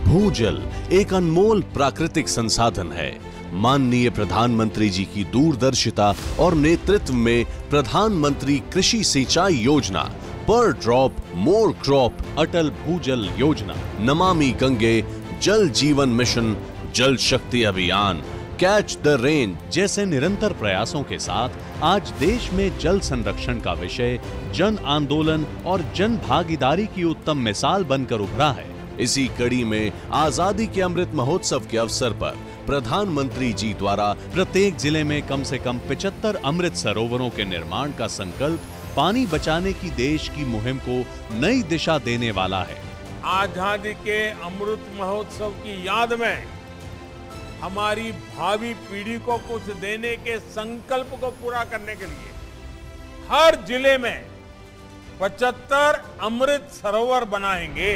भूजल एक अनमोल प्राकृतिक संसाधन है। माननीय प्रधानमंत्री जी की दूरदर्शिता और नेतृत्व में प्रधानमंत्री कृषि सिंचाई योजना, पर ड्रॉप मोर क्रॉप अटल भूजल योजना, नमामि गंगे जल जीवन मिशन, जल शक्ति अभियान, कैच द रेन जैसे निरंतर प्रयासों के साथ आज देश में जल संरक्षण का विषय जन आंदोलन और जन भागीदारी की उत्तम मिसाल बनकर उभरा है। इसी कड़ी में आजादी के अमृत महोत्सव के अवसर पर प्रधानमंत्री जी द्वारा प्रत्येक जिले में कम से कम 75 अमृत सरोवरों के निर्माण का संकल्प पानी बचाने की देश की मुहिम को नई दिशा देने वाला है। आजादी के अमृत महोत्सव की याद में हमारी भावी पीढ़ी को कुछ देने के संकल्प को पूरा करने के लिए हर जिले में 75 अमृत सरोवर बनाएंगे।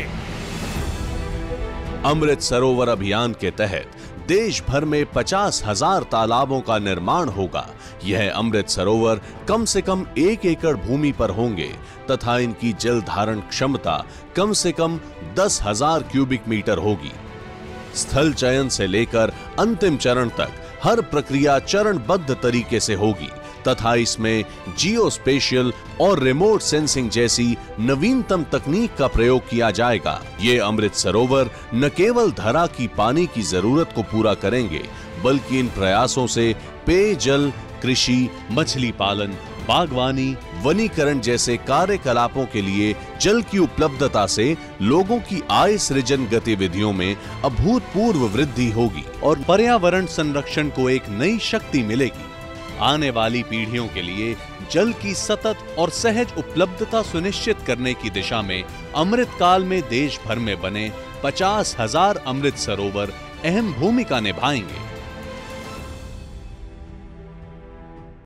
अमृत सरोवर अभियान के तहत देश भर में 50,000 तालाबों का निर्माण होगा। यह अमृत सरोवर कम से कम 1 एकड़ भूमि पर होंगे तथा इनकी जल धारण क्षमता कम से कम 10,000 क्यूबिक मीटर होगी। स्थल चयन से लेकर अंतिम चरण तक हर प्रक्रिया चरणबद्ध तरीके से होगी तथा इसमें जियो स्पेशियल और रिमोट सेंसिंग जैसी नवीनतम तकनीक का प्रयोग किया जाएगा। ये अमृत सरोवर न केवल धरा की पानी की जरूरत को पूरा करेंगे बल्कि इन प्रयासों से पेयजल, कृषि, मछली पालन, बागवानी, वनीकरण जैसे कार्यकलापों के लिए जल की उपलब्धता से लोगों की आय सृजन गतिविधियों में अभूतपूर्व वृद्धि होगी और पर्यावरण संरक्षण को एक नई शक्ति मिलेगी। आने वाली पीढ़ियों के लिए जल की सतत और सहज उपलब्धता सुनिश्चित करने की दिशा में अमृत काल में देश भर में बने 50,000 अमृत सरोवर अहम भूमिका निभाएंगे।